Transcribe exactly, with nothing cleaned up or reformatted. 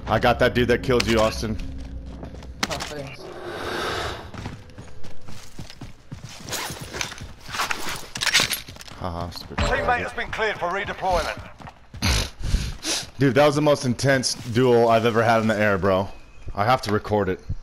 I got that dude that killed you, Austin. Oh, thanks. Haha, stupid. Teammate has been cleared for redeployment. Dude, that was the most intense duel I've ever had in the air, bro. I have to record it.